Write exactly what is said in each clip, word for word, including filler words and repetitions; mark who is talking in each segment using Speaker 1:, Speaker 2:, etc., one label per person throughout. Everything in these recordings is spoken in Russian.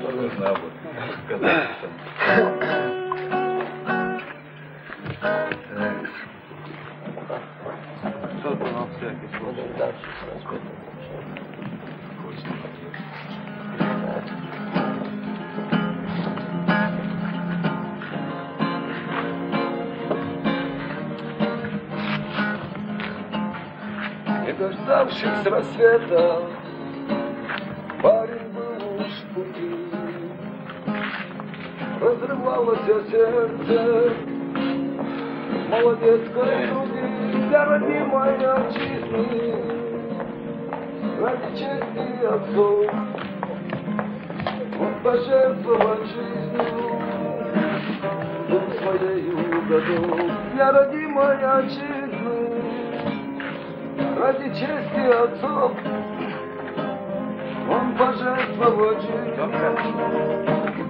Speaker 1: Должна быть. Сказать там. Что-то на всякий случай. Дальше рассказывай. Не дождавшись рассвета, парень был уж в пути. Разрывалось сердце в молодецкой груди для родимой отчизны, ради чести отцов он пожертвовал жизнью, дом своею готов для родимой отчизны, ради чести отцов он пожертвовал жизнью.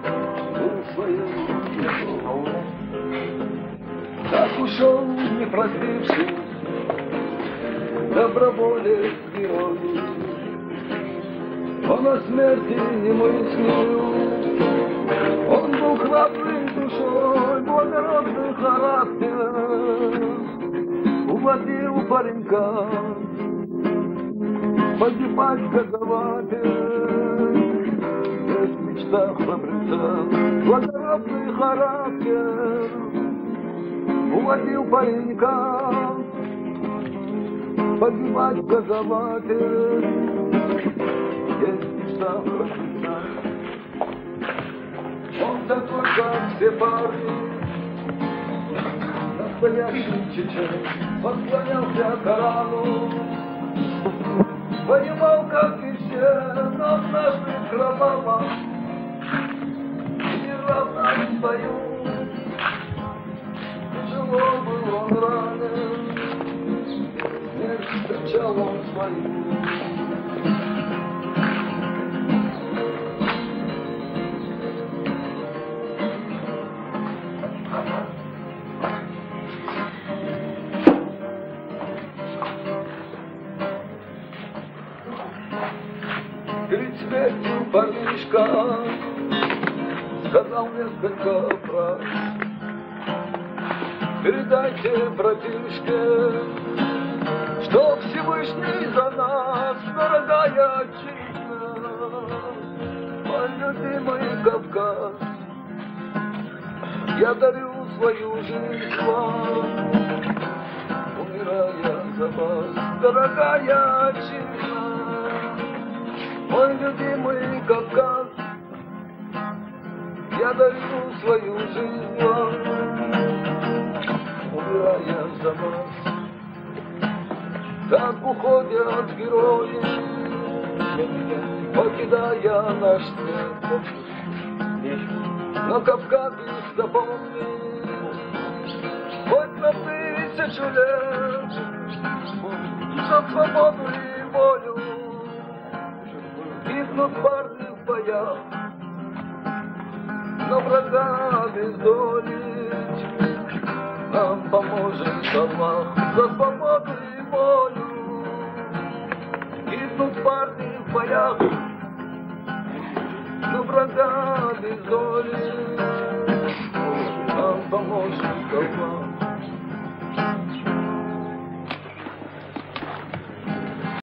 Speaker 1: Так ушел, не простившись, доброволец герой. Он о смерти не мыслил, он был храбрый душой, благородный характер уводил паренька погибать газователь. В мечтах храбреца благородный характер уводил паренька погибать в газователь. Есть в мечтах храбреца. Он такой, как все парни, настоящий чечен, поклонялся Корану, воевал, как и все, но однажды кроваво в неравном бою тяжело был он ранен, смерть встречал он свою. Перед смертью парнишка сказал несколько фраз. Передайте, братишке, что Всевышний за нас, дорогая отчизна, мой любимый Кавказ. Я дарю свою жизнь вам, умирая за вас, дорогая отчизна, мой любимый Кавказ. Я дарю свою жизнь вам, умирая за вас. Так уходят герои, покидая наш свет. Но Кавказ их запомнит хоть на тысячу лет. За свободу и волю гибнут парни в боях, но врага обездолить нам поможет Аллах. За свободу и волю гибнут парни в боях, но врага обездолить нам поможет